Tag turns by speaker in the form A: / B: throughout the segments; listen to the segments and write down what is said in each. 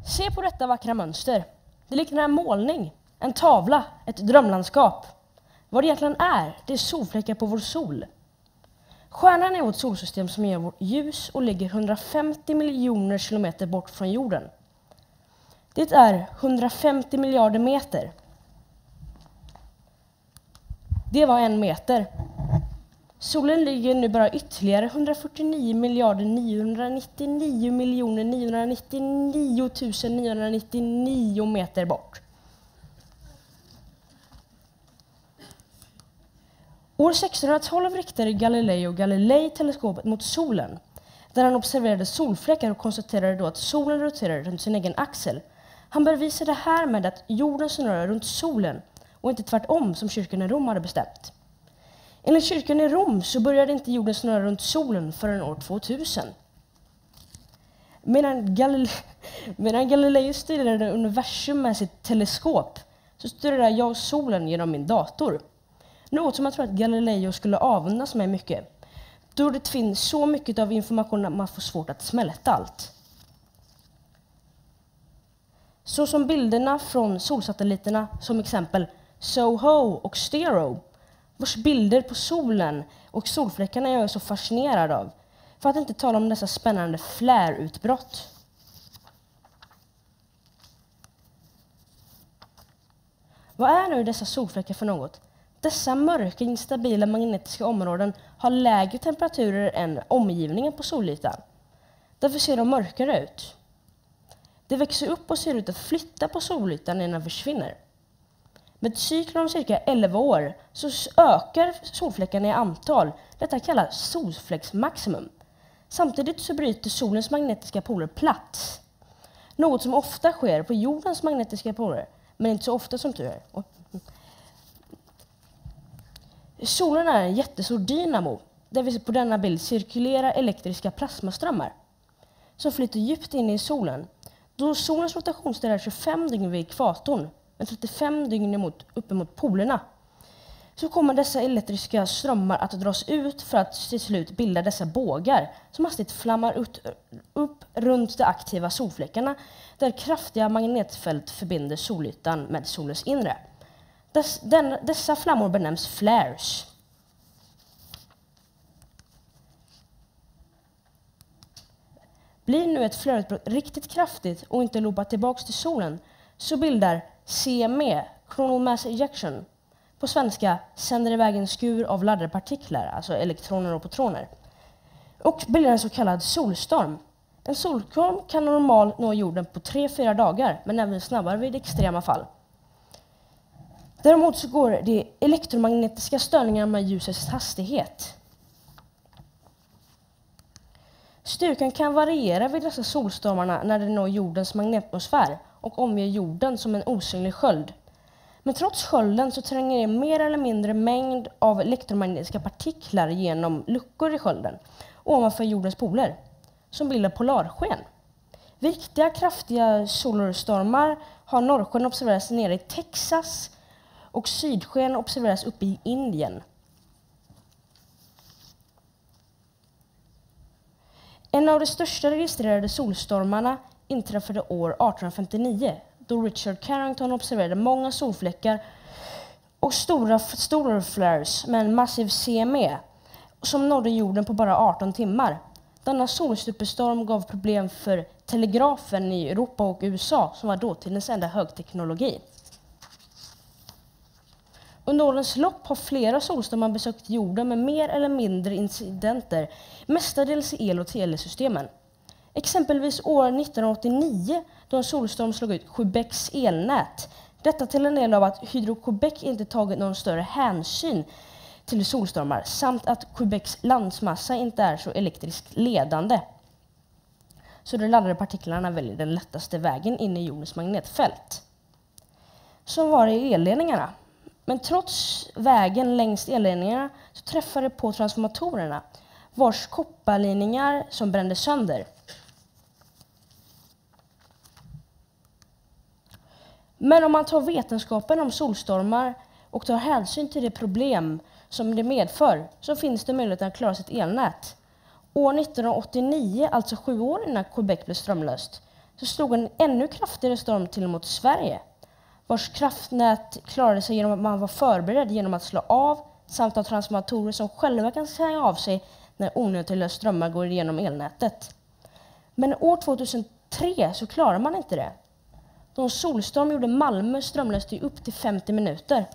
A: Se på detta vackra mönster. Det liknar en målning, en tavla, ett drömlandskap. Vad det egentligen är, det är solfläckar på vår sol. Stjärnan är vårt solsystem som ger vårt ljus och ligger 150 miljoner kilometer bort från jorden. Det är 150 miljarder meter. Det var 1 meter. Solen ligger nu bara ytterligare 149 miljarder 999 miljoner 999 999 meter bort. År 1612 riktade Galileo Galilei teleskopet mot solen, där han observerade solfläckar och konstaterade då att solen roterade runt sin egen axel. Han bevisade det här med att jorden snurrar runt solen och inte tvärtom som kyrkan i Rom hade bestämt. Enligt kyrkan i Rom så började inte jorden snurra runt solen förrän år 2000. Medan Galileo studerade universum med sitt teleskop så studerade jag solen genom min dator. Något som jag tror att Galileo skulle avundas mig mycket. Då det finns så mycket av information att man får svårt att smälta allt. Så som bilderna från solsatelliterna, som exempel SOHO och STERO, vars bilder på solen och solfläckarna jag är så fascinerad av. För att inte tala om dessa spännande flare-utbrott. Vad är nu dessa solfläckar för något? Dessa mörka, instabila magnetiska områden har lägre temperaturer än omgivningen på solytan. Därför ser de mörkare ut. Det växer upp och ser ut att flytta på solytan innan de försvinner. Med cykler om cirka 11 år så ökar solfläckarna i antal. Detta kallas solfläcksmaximum. Samtidigt så bryter solens magnetiska poler plats. Något som ofta sker på jordens magnetiska poler, men inte så ofta som tur är. Solen är en jättestor dynamo där vi på denna bild cirkulerar elektriska plasmaströmmar som flyter djupt in i solen. Då solens rotationstid är 25 dygn vid ekvatorn, men 35 dygn uppemot polerna, så kommer dessa elektriska strömmar att dras ut för att till slut bilda dessa bågar som hastigt flammar upp runt de aktiva solfläckarna där kraftiga magnetfält förbinder solytan med solens inre. Dessa flammor benämns flares. Blir nu ett flareutbrott riktigt kraftigt och inte lopat tillbaks till solen så bildar CME, coronal mass ejection, på svenska sänder iväg en skur av laddade partiklar, alltså elektroner och protoner, och bildar en så kallad solstorm. En solstorm kan normalt nå jorden på 3-4 dagar, men även snabbare vid extrema fall. Däremot så går det elektromagnetiska störningar med ljusets hastighet. Styrkan kan variera vid dessa solstormarna när det når jordens magnetosfär och omger jorden som en osynlig sköld. Men trots skölden så tränger det mer eller mindre mängd av elektromagnetiska partiklar genom luckor i skölden ovanför jordens poler som bildar polarsken. Viktiga kraftiga solarstormar har norrsken observerats nere i Texas och sydsken observeras uppe i Indien. En av de största registrerade solstormarna inträffade år 1859 då Richard Carrington observerade många solfläckar och stora flares med en massiv CME som nådde jorden på bara 18 timmar. Denna solsuperstorm gav problem för telegrafen i Europa och USA som var dåtidens enda högteknologi. Under årens lopp har flera solstormar besökt jorden med mer eller mindre incidenter, mestadels i el- och telesystemen. Exempelvis år 1989 då en solstorm slog ut Quebecs elnät. Detta till en del av att Hydro-Quebec inte tagit någon större hänsyn till solstormar samt att Quebecs landsmassa inte är så elektriskt ledande. Så de laddade partiklarna väljer den lättaste vägen in i jordens magnetfält. Som var i elledningarna. Men trots vägen längs elledningarna så träffade det på transformatorerna vars kopparlinjer som brände sönder. Men om man tar vetenskapen om solstormar och tar hänsyn till det problem som det medför så finns det möjlighet att klara sitt elnät. År 1989, alltså 7 år innan Quebec blev strömlöst, så slog en ännu kraftigare storm till mot Sverige, vars kraftnät klarade sig genom att man var förberedd genom att slå av samt ha transformatorer som själva kan stänga av sig när onödiga strömmar går igenom elnätet. Men år 2003 så klarar man inte det. Då en solstorm gjorde Malmö strömlöst i upp till 50 minuter.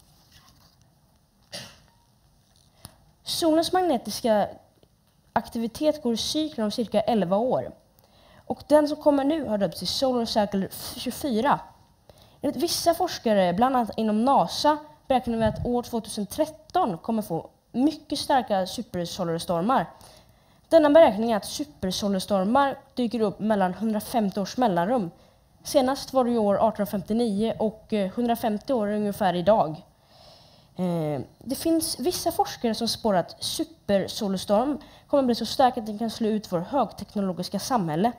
A: Solens magnetiska aktivitet går i cykler om cirka 11 år. Och den som kommer nu har döpts till Solar Cycle 24. Enligt vissa forskare, bland annat inom NASA, beräknar vi att år 2013 kommer få mycket starka supersolarstormar. Denna beräkning är att supersolarstormar dyker upp mellan 150 års mellanrum. Senast var det år 1859 och 150 år ungefär idag. Det finns vissa forskare som spår att supersolarstorm kommer bli så stark att den kan slå ut vårt högteknologiska samhälle.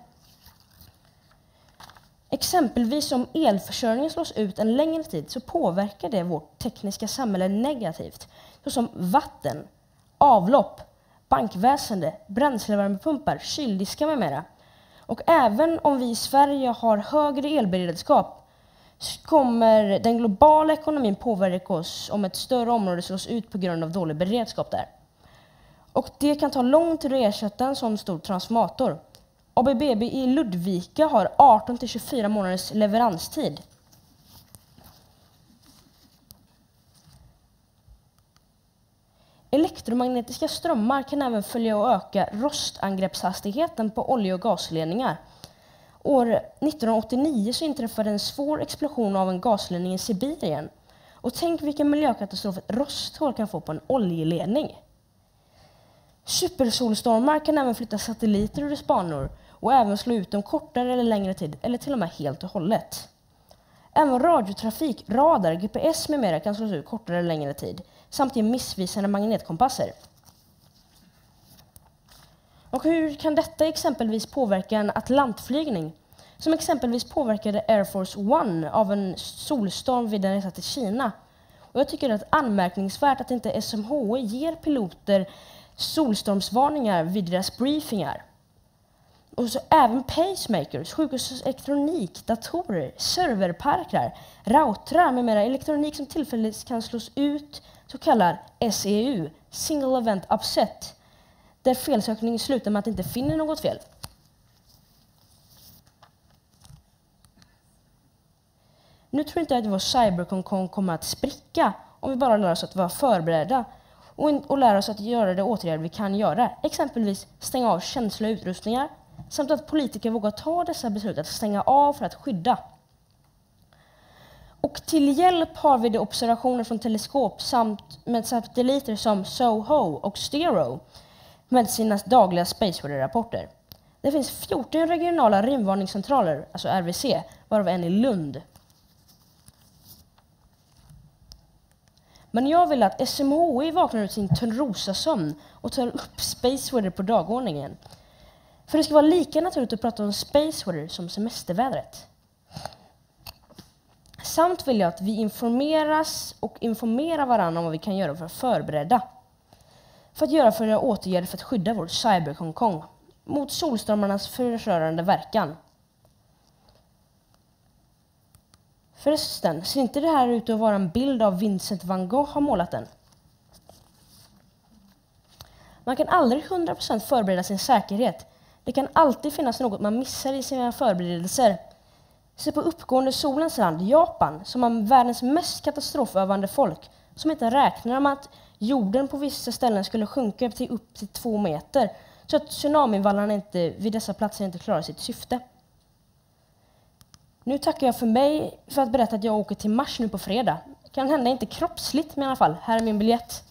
A: Exempelvis om elförsörjningen slås ut en längre tid så påverkar det vårt tekniska samhälle negativt, såsom vatten, avlopp, bankväsende, bränslevärmepumpar, kyldiskar med mera. Och även om vi i Sverige har högre elberedskap så kommer den globala ekonomin påverka oss om ett större område slås ut på grund av dålig beredskap där. Och det kan ta lång tid att ersätta en sån stor transformator. ABB i Ludvika har 18-24 månaders leveranstid. Elektromagnetiska strömmar kan även följa och öka rostangreppshastigheten på olje- och gasledningar. År 1989 så inträffade en svår explosion av en gasledning i Sibirien. Och tänk vilken miljökatastrof ett rosthål kan få på en oljeledning. Supersolstormar kan även flytta satelliter ur dess banor och även slå ut dem kortare eller längre tid eller till och med helt och hållet. Även radiotrafik, radar, GPS med mera kan slås ut kortare eller längre tid samt ge missvisande magnetkompasser. Och hur kan detta exempelvis påverka en atlantflygning som exempelvis påverkade Air Force One av en solstorm vid en resa till Kina? Och jag tycker det är anmärkningsvärt att inte SMHI ger piloter solstormsvarningar vid deras briefingar. Och så även pacemakers, sjukhusets elektronik, datorer, serverparkar, routrar med mera elektronik som tillfälligt kan slås ut, så kallad SEU, Single Event Upset, där felsökningen slutar med att inte finna något fel. Nu tror jag inte att vår cyberkonkon kommer att spricka om vi bara lär oss att vara förberedda och lär oss att göra det åtgärder vi kan göra. Exempelvis stänga av känsliga utrustningar samt att politiker vågar ta dessa beslut att stänga av för att skydda. Och till hjälp har vi de observationer från teleskop samt med satelliter som SOHO och Stero med sina dagliga Space Weather-rapporter. Det finns 14 regionala rymdvarningscentraler, alltså RVC, varav en i Lund. Men jag vill att SMHI vaknar ut sin Törnrosasömn och tar upp Space Weather på dagordningen. För det ska vara lika naturligt att prata om Space Weather som semestervädret. Samt vill jag att vi informeras och informerar varandra om vad vi kan göra för att förbereda. För att göra för åtgärder för att skydda vår cyberkonkon mot solstormarnas förstörande verkan. Förresten, ser inte det här ut att vara en bild av Vincent van Gogh har målat den? Man kan aldrig 100% förbereda sin säkerhet. Det kan alltid finnas något man missar i sina förberedelser. Se på uppgående solens land, Japan, som har världens mest katastrofövande folk, som inte räknar med att jorden på vissa ställen skulle sjunka upp till 2 meter, så att tsunamivallarna inte vid dessa platser inte klarar sitt syfte. Nu tackar jag för mig för att berätta att jag åker till Mars nu på fredag. Kan hända inte kroppsligt, men i alla fall, här är min biljett.